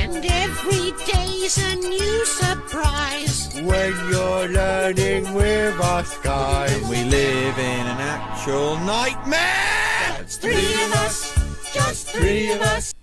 And every day's a new surprise when you're learning with us guys. We live in an actual nightmare. That's three of us, just three of us.